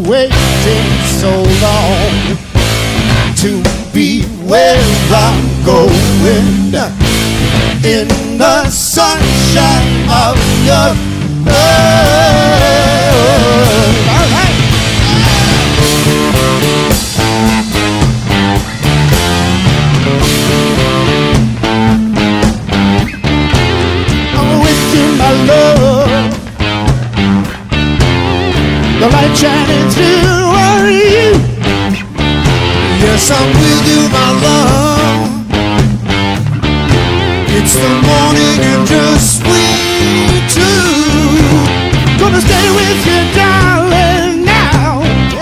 waiting so long to be where I'm going, in the sunshine of your love. All right. I'm with you, my love. The light shining through you. Yes, I'm with you, my love. It's the morning and just sweet too. Gonna stay with you, darling, now.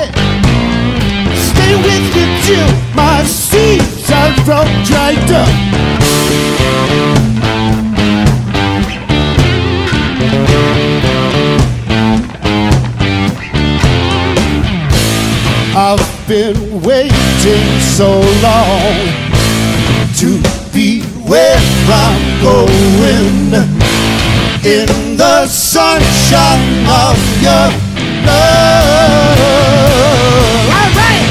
Stay with you till my seas are all dried up. I've been waiting so long to be where I'm going, in the sunshine of your love. All right.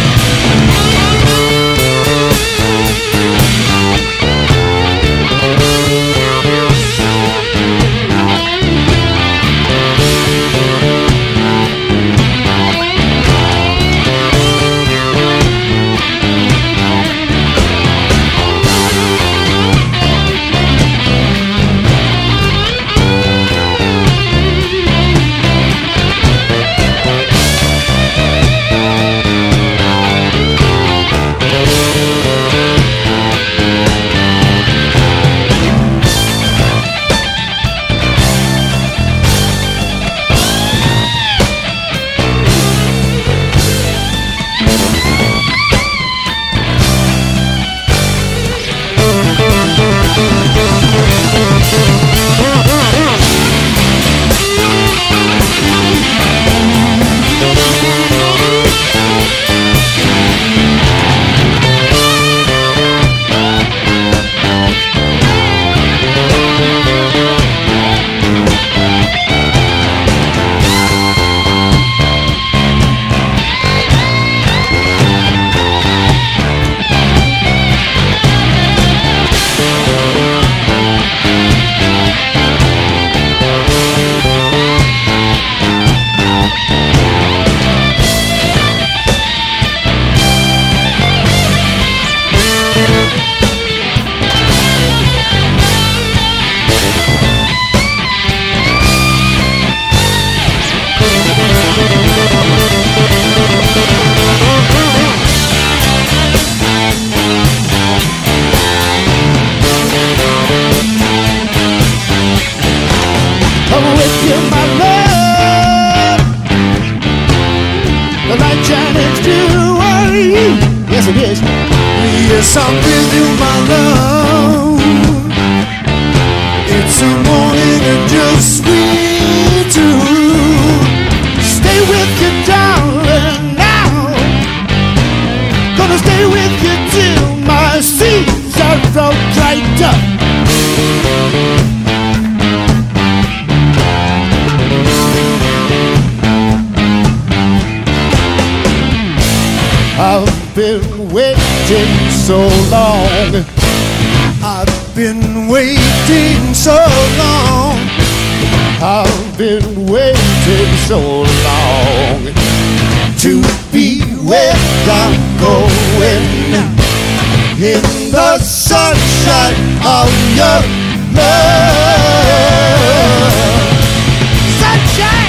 Yes, it is. Yes, I'm with you, my love. It's a morning and just sweet too. Stay with you, darling, now. Gonna stay with you till my seas are all dried up. I've been waiting so long. I've been waiting so long. I've been waiting so long to be where I'm going, in the sunshine of your love. Sunshine!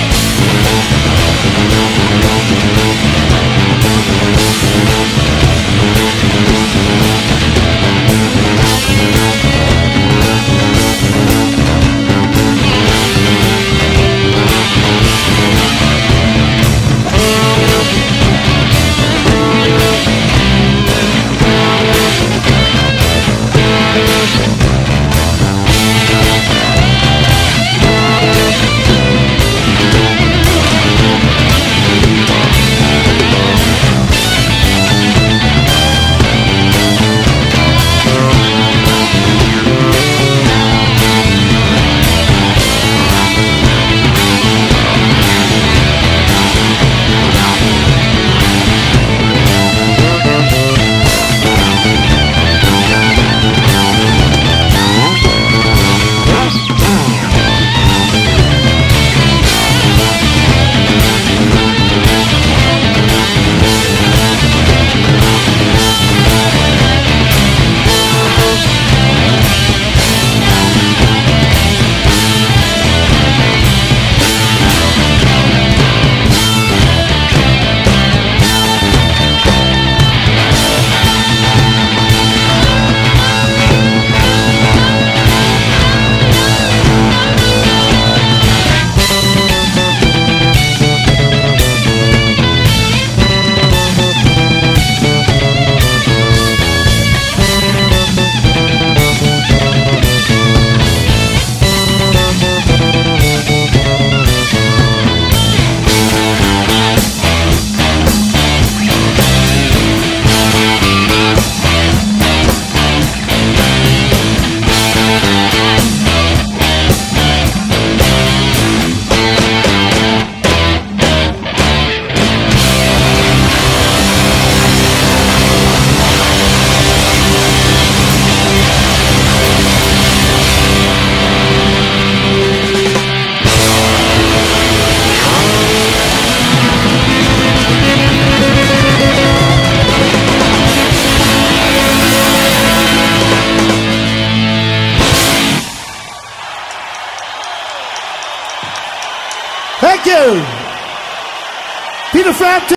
Thank you. Peter Frampton.